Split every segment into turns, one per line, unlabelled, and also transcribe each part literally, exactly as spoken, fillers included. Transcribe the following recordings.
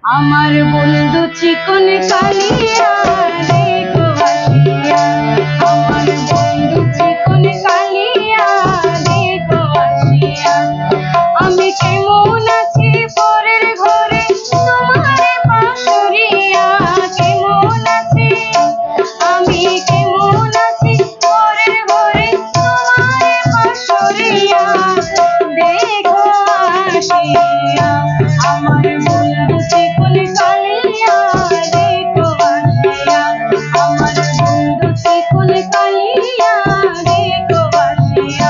আমার বন্ধু চিকন কালিয়া দেখো আসিয়া, আমার বন্ধু চিকন কালিয়া দেখো আসিয়া। আমি কেমন আছি পরের ঘরে তোমারে পাশরিয়া, কেমন আছি আমি কেমন আছি পরের ঘরে তোমারে পাশরিয়া দেখো আসিয়া। আমার বন্ধু চিকন কালিয়া দেখো আসিয়া, আমার বন্ধু চিকন কালিয়া দেখো আসিয়া।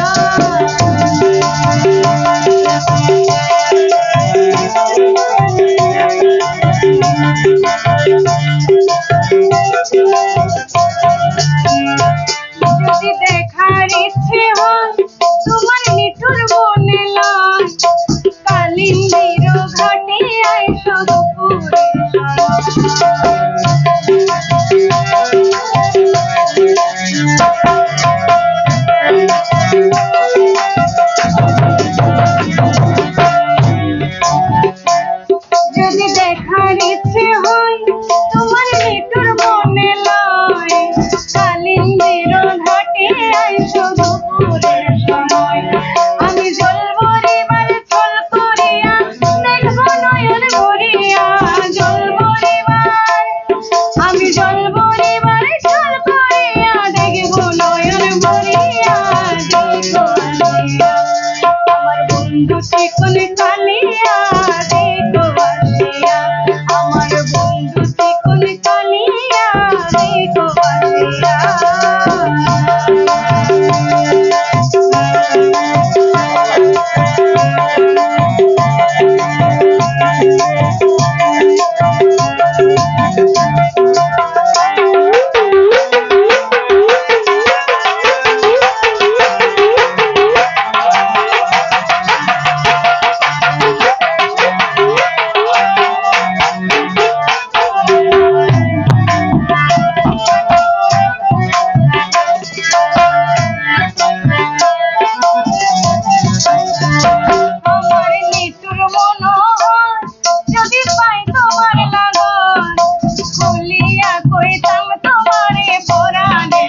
যদি দেখার ইচ্ছে হয় তোমার নিঠুর মনে লয়, কালিন্দির ঘাটে আইসো দুপুরের যদি দেখার ইচ্ছে হয় তোমার নিঠুর মনে লয়, কালিন্দির ঘাটে আইসো দুপুরের সময়। আমি জলবরিবার ছল করিয়া দেখব নয়ন ভরিয়া, জলবরিবার আমি জলবরিবার ছল করিয়া দেখব নয়ন ভরিয়া দেখো আসিয়া। আমার বন্ধু চিকন কালিয়া দেখো আসিয়া, আমার বন্ধু চিকন কালিয়া দেখো আসিয়া। আমার নিঠুর মনোহর যদি পাই তোমার লাগন, খুলিয়া কইতাম তোমারে পরাণের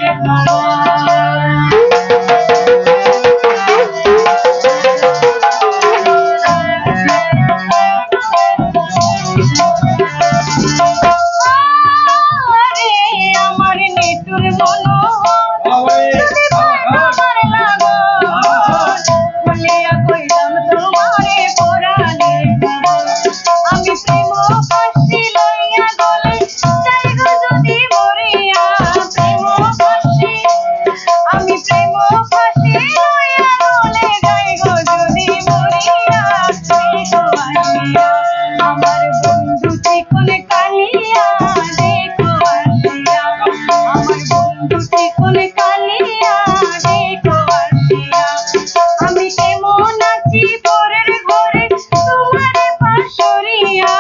আরে আমার নিঠুর মনোহর যদি পাই তোমার লাগন, খুলিয়া কইতাম তোমারে পরাণের আমি প্রেম ফাঁসি লইয়া গলে যাই গো যদি মরিয়া, প্রেম ফাঁসি আমি প্রেম ফাঁসি লইয়া গলে যাই গো যদি মরিয়া দেখো আসিয়া। আমার বন্ধু চিকন কালিয়া দেখো আসিয়া, আমার বন্ধু চিকন কালিয়া দেখো আসিয়া। আমি কেমন আছি পরের ঘরে তোমারে পাশরিয়া,